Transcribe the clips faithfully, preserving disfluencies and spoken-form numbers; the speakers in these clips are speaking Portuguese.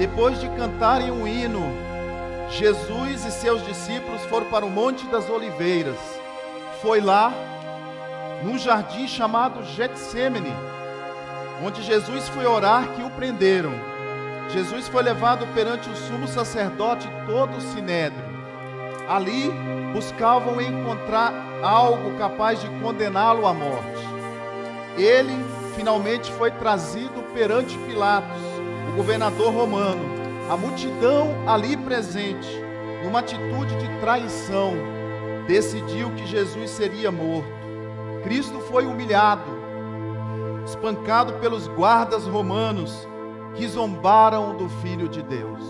Depois de cantarem um hino, Jesus e seus discípulos foram para o Monte das Oliveiras. Foi lá, num jardim chamado Getsêmani, onde Jesus foi orar, que o prenderam. Jesus foi levado perante o sumo sacerdote e todo o sinédrio. Ali buscavam encontrar algo capaz de condená-lo à morte. Ele finalmente foi trazido perante Pilatos, o governador romano. A multidão ali presente, numa atitude de traição, decidiu que Jesus seria morto. Cristo foi humilhado, espancado pelos guardas romanos, que zombaram do Filho de Deus.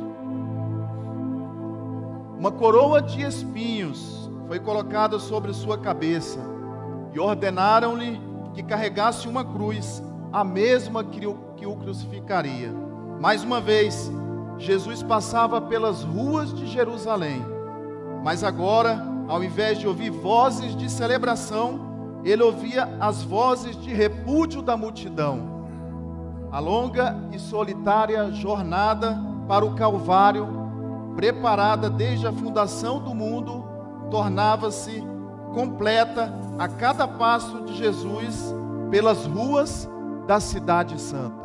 Uma coroa de espinhos foi colocada sobre sua cabeça e ordenaram-lhe que carregasse uma cruz, a mesma que o, que o crucificaria. Mais uma vez, Jesus passava pelas ruas de Jerusalém, mas agora, ao invés de ouvir vozes de celebração, ele ouvia as vozes de repúdio da multidão. A longa e solitária jornada para o Calvário, preparada desde a fundação do mundo, tornava-se completa a cada passo de Jesus pelas ruas da Cidade Santa.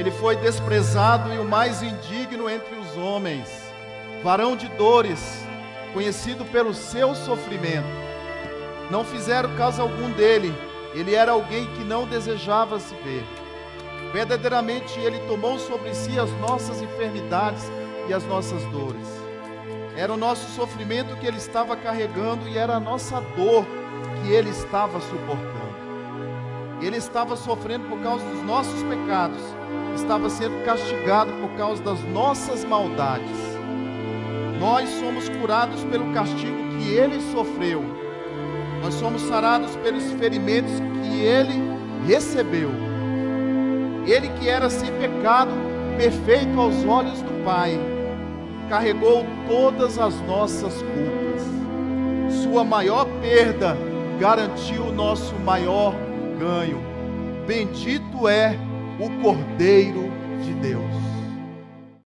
Ele foi desprezado e o mais indigno entre os homens, varão de dores, conhecido pelo seu sofrimento. Não fizeram caso algum dele. Ele era alguém que não desejava se ver. Verdadeiramente ele tomou sobre si as nossas enfermidades e as nossas dores. Era o nosso sofrimento que ele estava carregando e era a nossa dor que ele estava suportando. Ele estava sofrendo por causa dos nossos pecados, estava sendo castigado por causa das nossas maldades. Nós somos curados pelo castigo que ele sofreu. Nós somos sarados pelos ferimentos que ele recebeu. Ele que era sem pecado, perfeito aos olhos do Pai, carregou todas as nossas culpas. Sua maior perda garantiu o nosso maior ganho. Bendito é o Cordeiro de Deus.